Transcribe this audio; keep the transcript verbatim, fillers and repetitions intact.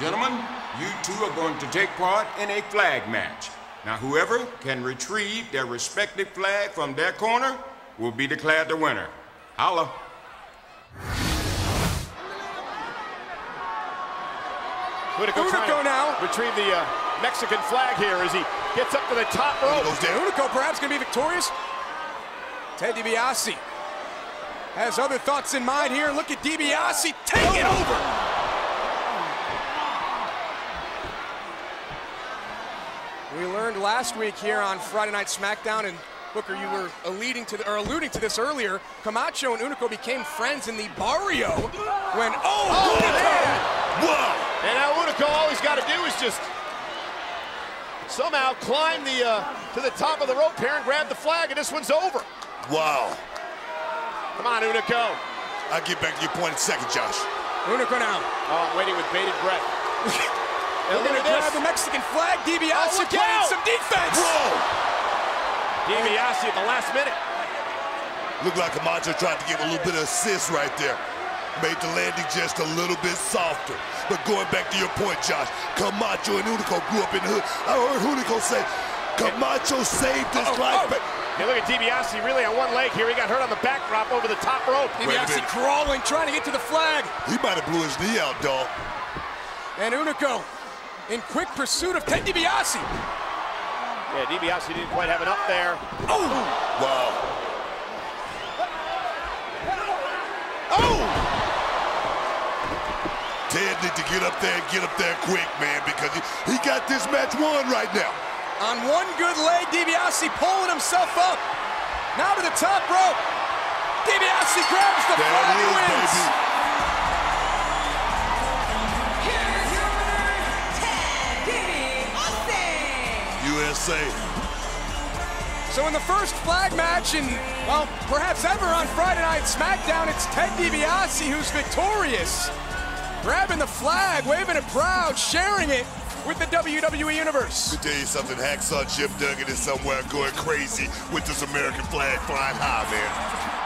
Gentlemen, you two are going to take part in a flag match. Now, whoever can retrieve their respective flag from their corner will be declared the winner. Holla. Hunico Hunico now. Retrieve the uh, Mexican flag here as he gets up to the top rope. Hunico perhaps going to be victorious. Ted DiBiase has other thoughts in mind here. Look at DiBiase take it over. We learned last week here on Friday Night SmackDown, and Booker, you were alluding to the, or alluding to this earlier. Camacho and Hunico became friends in the barrio when oh, oh Hunico! Whoa! And now Hunico, all he's got to do is just somehow climb the uh, to the top of the rope here and grab the flag, and this one's over. Wow. Come on, Hunico. I'll get back to your point in a second, Josh. Hunico now. Oh, waiting with bated breath. They're going to grab the Mexican flag. DiBiase oh, playing out. some defense. Whoa! DiBiase at the last minute. Looked like Camacho tried to give a little bit of assist right there. Made the landing just a little bit softer. But going back to your point, Josh, Camacho and Hunico grew up in the hood. I heard Hunico say, Camacho saved his uh -oh, life. oh. Hey, look at DiBiase really on one leg here. He got hurt on the backdrop over the top rope. DiBiase crawling, trying to get to the flag. He might have blew his knee out, dog. And Hunico in quick pursuit of Ted DiBiase. Yeah, DiBiase didn't quite have enough there. Oh! Wow. Oh! Ted need to get up there and get up there quick, man, because he, he got this match won right now. On one good leg, DiBiase pulling himself up. Now to the top rope. DiBiase grabs the There flag it and is, wins. baby. Here's your winner, Ted DiBiase. U S A. So in the first flag match, and well, perhaps ever on Friday Night SmackDown, it's Ted DiBiase who's victorious. Grabbing the flag, waving it proud, sharing it with the W W E Universe. Let me tell you something, Hacksaw Jim Duggan is somewhere going crazy with this American flag flying high, man.